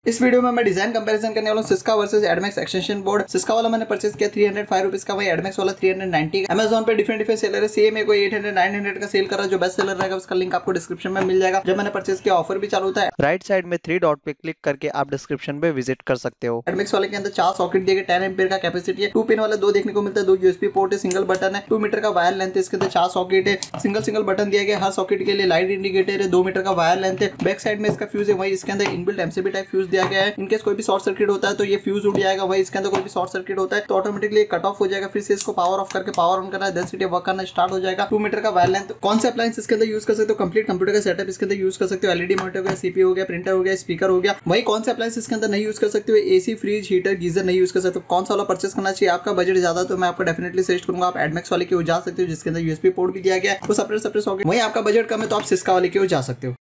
इस वीडियो में मैं डिजाइन कंपैरिजन करने वाला हूं Syska versus Admax extension board. Syska वाला मैंने परचेस किया 305 रुपीज का, वही एडमैक्स वाला 390 का। Amazon पे डिफरेंट सेलर है, सेम है, कोई 800 900 का सेल कर रहा है। जो बेस्ट सेलर रहेगा उसका लिंक आपको डिस्क्रिप्शन में मिल जाएगा। जब मैंने परचेस किया ऑफर भी चालू था। राइट साइड में 3 डॉट पे क्लिक करके आप डिस्क्रिप्शन पे विजिट कर सकते हो। एडमैक्स वाले के अंदर 4 सॉकेट दिए गए, 10 एम्पीयर का कैपेसिटी है, 2 पिन वाला 2 देखने को मिलता है, 2 यूएसबी पोर्ट है, सिंगल बटन है, 2 मीटर का वायर लेंथ है। इसके अंदर 4 सॉकेट है, सिंगल बटन दिया गया। हर सॉकेट के लिए लाइट इंडिकेटर है, 2 मीटर का वायर लेंथ है। बैक साइड में इसका फ्यूज है, वही इसके अंदर इनबिल्ट एमसीबी टाइप फ्यूज दिया गया है। इनकेस कोई भी शॉर्ट सर्किट होता है तो ये फ्यूज उड़ जाएगा। वही इसके अंदर कोई भी शॉर्ट सर्किट होता है तो ऑटोमेटिकली कट ऑफ हो जाएगा। फिर से इसको पावर ऑफ करके पावर ऑन करना है, 10 वर्क करना स्टार्ट हो जाएगा। 2 मीटर का वायर लेंथ। कौन से अप्लायंस इसके अंदर यूज कर सकते हो? कंप्लीट कंप्यूटर का सेटअप इसके अंदर यूज कर सकते हो। एलईडी मॉनिटर हो गया, सीपीयू हो गया, प्रिंटर हो गया, स्पीकर हो गया। वही कौन से अप्लायंस इसके अंदर नहीं यूज कर सकते हो? एसी, फ्रिज, हीटर, गीजर नहीं यूज कर सकते हो। कौन सा वाला परचेस करना चाहिए? आपका बजट ज्यादा तो मैं आपको डेफिनेटली सजेस्ट करूंगा आप एडमैक्स वाले की ओर जा सकते हो, जिसके अंदर यूएसबी पोर्ट भी दिया गया है, वो सेपरेट सॉकेट। वही आपका बजट कम है तो आप सिस्का वाले की ओर जा सकते हो।